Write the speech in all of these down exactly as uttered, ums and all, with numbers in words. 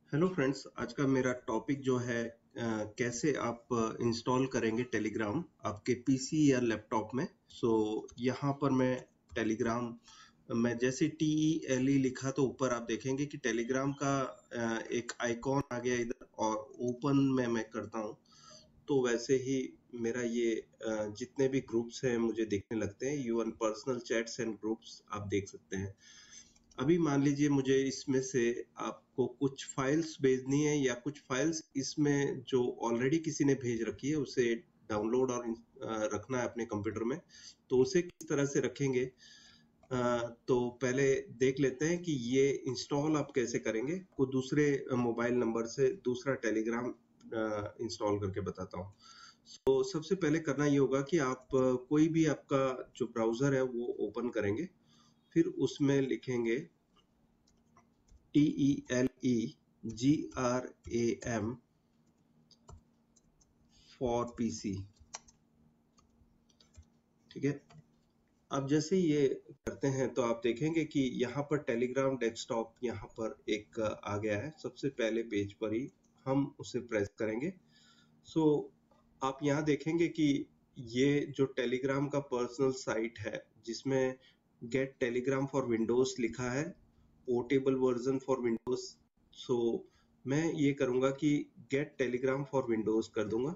Hello friends, आज का मेरा टॉपिक जो है अ, कैसे आप इंस्टॉल करेंगे टेलीग्राम आपके पीसी या लैपटॉप में। सो यहाँ पर मैं टेलीग्राम मैं जैसे टी ई एल ई लिखा तो ऊपर आप देखेंगे कि टेलीग्राम का अ, एक आइकॉन आ गया इधर और ओपन में मैं करता हूँ तो वैसे ही मेरा ये अ, जितने भी ग्रुप्स हैं मुझे दिखने लगते हैं। यूएन पर्सनल चैट्स एंड ग्रुप्स आप देख सकते हैं। अभी मान लीजिए मुझे इसमें से आपको कुछ फाइल्स भेजनी है या कुछ फाइल्स इसमें जो ऑलरेडी किसी ने भेज रखी है उसे डाउनलोड और अ, रखना है अपने कंप्यूटर में। तो उसे किस तरह से रखेंगे, अ, तो पहले देख लेते हैं कि ये इंस्टॉल आप कैसे करेंगे। को दूसरे मोबाइल नंबर से दूसरा टेलीग्राम इंस्टॉल करके बताता हूँ। तो सबसे पहले करना ये होगा कि आप अ, कोई भी आपका जो ब्राउजर है वो ओपन करेंगे, फिर उसमें लिखेंगे T E L E G R A M for PC. ठीक है, अब जैसे ये करते हैं तो आप देखेंगे कि यहाँ पर टेलीग्राम डेस्कटॉप यहाँ पर एक आ गया है। सबसे पहले पेज पर ही हम उसे प्रेस करेंगे। सो आप यहाँ देखेंगे कि ये जो टेलीग्राम का पर्सनल साइट है जिसमें गेट टेलीग्राम फॉर विंडोज लिखा है, portable version for Windows. So मैं ये करूंगा कि गेट टेलीग्राम फॉर विंडोज कर दूंगा।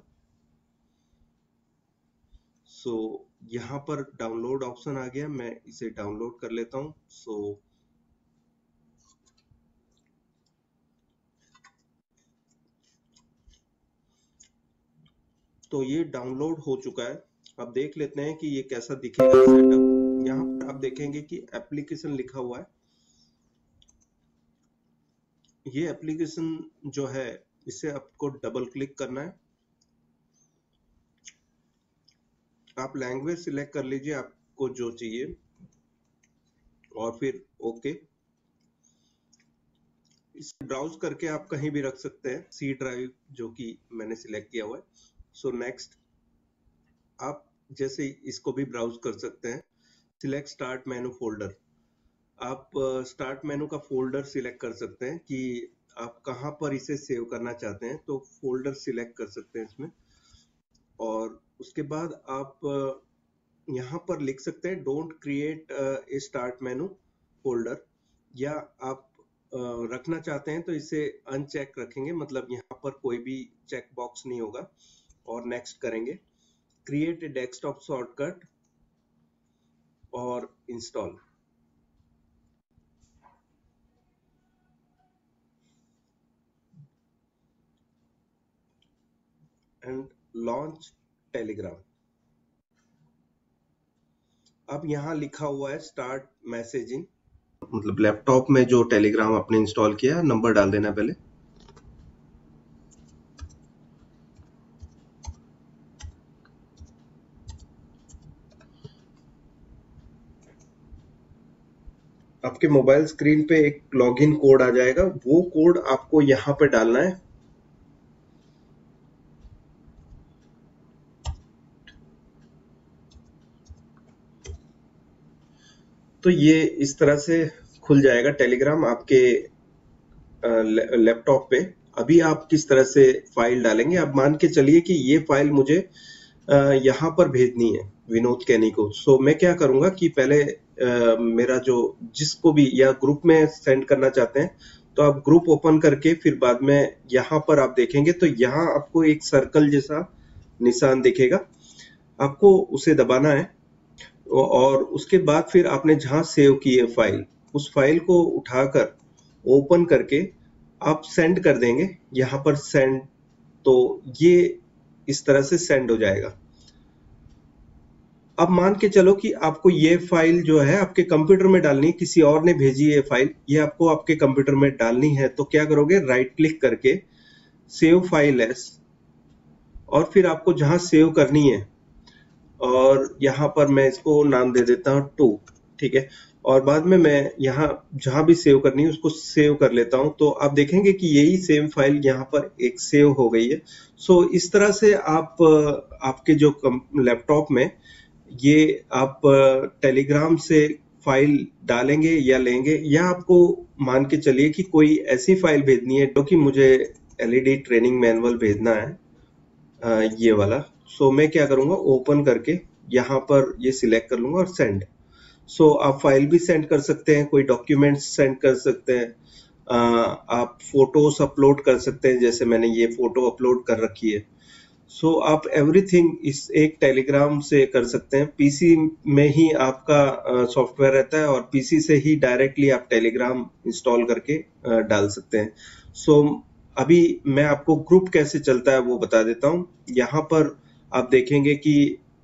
सो so, यहाँ पर डाउनलोड ऑप्शन आ गया, मैं इसे डाउनलोड कर लेता हूँ। सो so, तो ये डाउनलोड हो चुका है। अब देख लेते हैं कि ये कैसा दिखेगा सेटअप। यहाँ पर आप देखेंगे कि एप्लीकेशन लिखा हुआ है। ये एप्लीकेशन जो है इसे आपको डबल क्लिक करना है। आप लैंग्वेज सिलेक्ट कर लीजिए आपको जो चाहिए और फिर ओके। इसे ब्राउज करके आप कहीं भी रख सकते हैं, सी ड्राइव जो कि मैंने सिलेक्ट किया हुआ है। सो नेक्स्ट आप जैसे इसको भी ब्राउज कर सकते हैं। सिलेक्ट स्टार्ट मेनू फोल्डर, आप स्टार्ट मेनू का फोल्डर सिलेक्ट कर सकते हैं कि आप कहाँ पर इसे सेव करना चाहते हैं, तो फोल्डर सिलेक्ट कर सकते हैं इसमें। और उसके बाद आप यहाँ पर लिख सकते हैं don't create a start menu folder, या आप रखना चाहते हैं तो इसे अनचेक रखेंगे, मतलब यहाँ पर कोई भी चेक बॉक्स नहीं होगा। और नेक्स्ट करेंगे, क्रिएट ए डेस्कटॉप शॉर्टकट और इंस्टॉल एंड लॉन्च टेलीग्राम। अब यहाँ लिखा हुआ है स्टार्ट मैसेजिंग, मतलब लैपटॉप में जो टेलीग्राम आपने इंस्टॉल किया नंबर डाल देना पहले। आपके मोबाइल स्क्रीन पे एक लॉगिन कोड आ जाएगा, वो कोड आपको यहाँ पे डालना है। तो ये इस तरह से खुल जाएगा टेलीग्राम आपके लैपटॉप पे। अभी आप किस तरह से फाइल डालेंगे, आप मान के चलिए कि ये फाइल मुझे यहाँ पर भेजनी है विनोद कैनी को। सो मैं क्या करूंगा कि पहले आ, मेरा जो जिसको भी या ग्रुप में सेंड करना चाहते हैं तो आप ग्रुप ओपन करके फिर बाद में यहाँ पर आप देखेंगे तो यहाँ आपको एक सर्कल जैसा निशान दिखेगा, आपको उसे दबाना है। और उसके बाद फिर आपने जहां सेव की है फाइल, उस फाइल को उठाकर ओपन करके आप सेंड कर देंगे यहाँ पर सेंड। तो ये इस तरह से सेंड हो जाएगा। अब मान के चलो कि आपको ये फाइल जो है आपके कंप्यूटर में डालनी है, किसी और ने भेजी है फाइल, ये आपको आपके कंप्यूटर में डालनी है, तो क्या करोगे, राइट क्लिक करके सेव फाइल एज, और फिर आपको जहां सेव करनी है, और यहाँ पर मैं इसको नाम दे देता हूँ टू। ठीक है, और बाद में मैं यहाँ जहां भी सेव करनी है उसको सेव कर लेता हूं। तो आप देखेंगे कि यही सेम फाइल यहाँ पर एक सेव हो गई है। सो इस तरह से आप आपके जो लैपटॉप में ये आप टेलीग्राम से फाइल डालेंगे या लेंगे, या आपको मान के चलिए कि कोई ऐसी फाइल भेजनी है जो कि मुझे एलईडी ट्रेनिंग मैनुअल भेजना है, आ, ये वाला। सो मैं क्या करूंगा, ओपन करके यहाँ पर ये सिलेक्ट कर लूंगा और सेंड। सो आप फाइल भी सेंड कर सकते हैं, कोई डॉक्यूमेंट्स सेंड कर सकते हैं, आ, आप फोटोज अपलोड कर सकते हैं, जैसे मैंने ये फोटो अपलोड कर रखी है। सो so, आप एवरीथिंग इस एक टेलीग्राम से कर सकते हैं। पीसी में ही आपका सॉफ्टवेयर रहता है और पीसी से ही डायरेक्टली आप टेलीग्राम इंस्टॉल करके uh, डाल सकते हैं। सो so, अभी मैं आपको ग्रुप कैसे चलता है वो बता देता हूं। यहाँ पर आप देखेंगे कि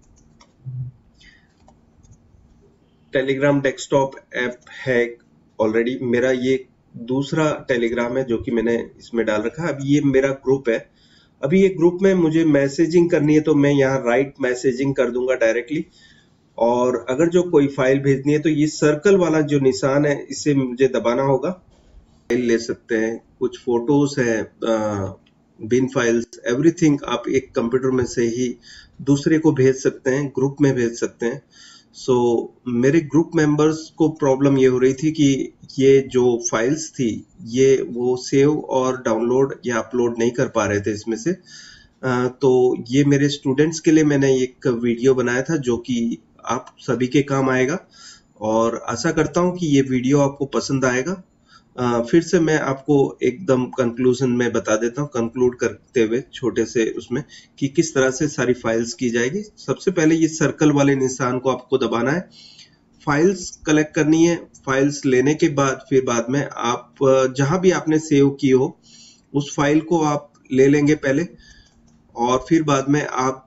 टेलीग्राम डेस्कटॉप ऐप है ऑलरेडी। मेरा ये दूसरा टेलीग्राम है जो कि मैंने इसमें डाल रखा है। अब ये मेरा ग्रुप है। अभी ये ग्रुप में मुझे मैसेजिंग करनी है तो मैं यहाँ राइट मैसेजिंग कर दूंगा डायरेक्टली। और अगर जो कोई फाइल भेजनी है तो ये सर्कल वाला जो निशान है इसे मुझे दबाना होगा। फाइल ले सकते हैं, कुछ फोटोज है, बिन फाइल्स, एवरीथिंग आप एक कंप्यूटर में से ही दूसरे को भेज सकते हैं, ग्रुप में भेज सकते हैं। सो so, मेरे ग्रुप मेंबर्स को प्रॉब्लम ये हो रही थी कि ये जो फाइल्स थी ये वो सेव और डाउनलोड या अपलोड नहीं कर पा रहे थे इसमें से। आ, तो ये मेरे स्टूडेंट्स के लिए मैंने एक वीडियो बनाया था जो कि आप सभी के काम आएगा, और आशा करता हूँ कि ये वीडियो आपको पसंद आएगा। आ, फिर से मैं आपको एकदम कंक्लूजन में बता देता हूँ, कंक्लूड करते हुए छोटे से उसमें, कि किस तरह से सारी फाइल्स की जाएगी। सबसे पहले ये सर्कल वाले निशान को आपको दबाना है, फाइल्स कलेक्ट करनी है। फाइल्स लेने के बाद फिर बाद में आप जहां भी आपने सेव की हो उस फाइल को आप ले लेंगे पहले, और फिर बाद में आप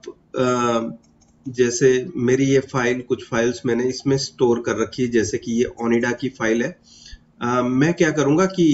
जैसे मेरी ये फाइल, कुछ फाइल्स मैंने इसमें स्टोर कर रखी है, जैसे कि ये ओनिडा की फाइल है। आ, मैं क्या करूंगा कि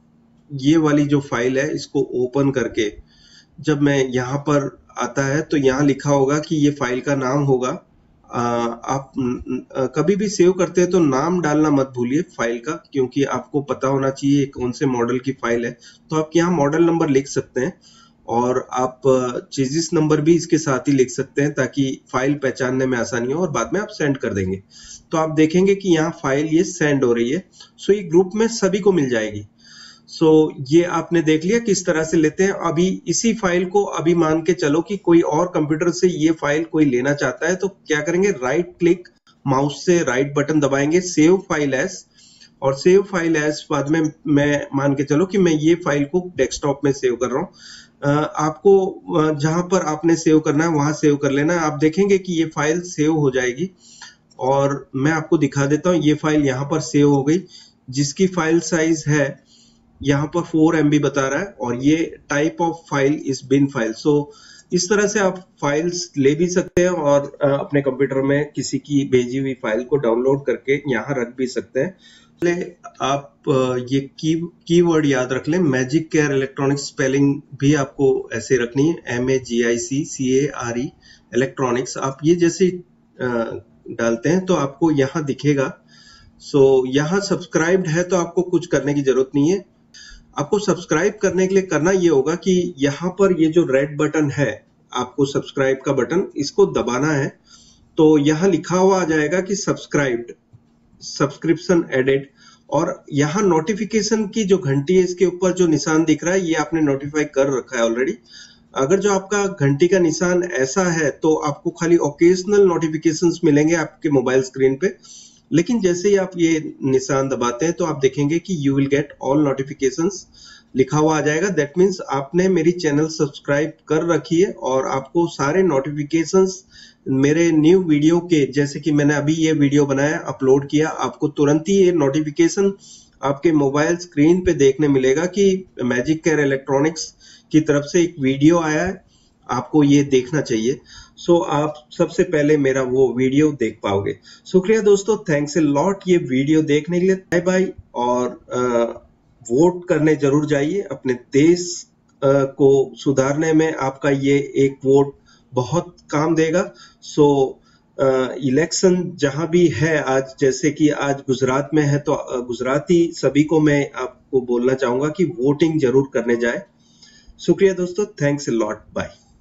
ये वाली जो फाइल है इसको ओपन करके जब मैं यहाँ पर आता है तो यहाँ लिखा होगा कि ये फाइल का नाम होगा। आ, आप आ, कभी भी सेव करते हैं तो नाम डालना मत भूलिए फाइल का, क्योंकि आपको पता होना चाहिए कौन से मॉडल की फाइल है। तो आप यहाँ मॉडल नंबर लिख सकते हैं और आप चेजिस नंबर भी इसके साथ ही लिख सकते हैं ताकि फाइल पहचानने में आसानी हो, और बाद में आप सेंड कर देंगे तो आप देखेंगे कि यहाँ फाइल ये सेंड हो रही है। सो ये ग्रुप में सभी को मिल जाएगी। सो so, ये आपने देख लिया किस तरह से लेते हैं। अभी इसी फाइल को अभी मान के चलो कि कोई और कंप्यूटर से ये फाइल कोई लेना चाहता है तो क्या करेंगे, राइट क्लिक माउस से राइट बटन दबाएंगे, सेव फाइल एज, और सेव फाइल एज बाद में मैं मान के चलो कि मैं ये फाइल को डेस्कटॉप में सेव कर रहा हूँ। आपको जहां पर आपने सेव करना है वहां सेव कर लेना है। आप देखेंगे कि ये फाइल सेव हो जाएगी, और मैं आपको दिखा देता हूँ। ये फाइल यहाँ पर सेव हो गई, जिसकी फाइल साइज है यहाँ पर फोर एम बी बता रहा है, और ये type of file is bin file. So इस तरह से आप फाइल्स ले भी सकते हैं और अपने कंप्यूटर में किसी की भेजी हुई फाइल को डाउनलोड करके यहाँ रख भी सकते हैं। पहले आप ये की कीवर्ड याद रख लें, मैजिक केयर इलेक्ट्रॉनिक्स, स्पेलिंग भी आपको ऐसे रखनी है, M A G I C C A R E electronics. आप ये जैसे डालते हैं तो आपको यहाँ दिखेगा। सो यहाँ सब्सक्राइब्ड है तो आपको कुछ करने की जरूरत नहीं है। आपको सब्सक्राइब करने के लिए करना ये होगा कि यहाँ पर ये जो रेड बटन है, आपको सब्सक्राइब का बटन, इसको दबाना है तो यहाँ लिखा हुआ आ जाएगा कि सब्सक्राइब्ड, सब्सक्रिप्शन एडेड, और यहाँ नोटिफिकेशन की जो घंटी है इसके ऊपर जो निशान दिख रहा है ये आपने नोटिफाई कर रखा है ऑलरेडी। अगर जो आपका घंटी का निशान ऐसा है तो आपको खाली ओकेजनल नोटिफिकेशंस मिलेंगे आपके मोबाइल स्क्रीन पे, लेकिन जैसे ही आप ये निशान दबाते हैं तो आप देखेंगे कि you will get all notifications लिखा हुआ आ जाएगा। दैट मीन्स आपने मेरी चैनल सब्सक्राइब कर रखी है और आपको सारे नोटिफिकेशंस मेरे न्यू वीडियो के, जैसे कि मैंने अभी ये वीडियो बनाया, अपलोड किया, आपको तुरंत ही ये नोटिफिकेशन आपके मोबाइल स्क्रीन पे देखने मिलेगा कि मैजिक केयर इलेक्ट्रॉनिक्स की तरफ से एक वीडियो आया है, आपको ये देखना चाहिए। सो so, आप सबसे पहले मेरा वो वीडियो देख पाओगे। शुक्रिया दोस्तों, थैंक्स ए लॉट ये वीडियो देखने के लिए। बाय बाय, और आ, वोट करने जरूर जाइए। अपने देश आ, को सुधारने में आपका ये एक वोट बहुत काम देगा। सो इलेक्शन जहां भी है आज, जैसे कि आज गुजरात में है, तो गुजराती सभी को मैं आपको बोलना चाहूंगा कि वोटिंग जरूर करने जाए। शुक्रिया दोस्तों, थैंक्स ए लॉट, बाय।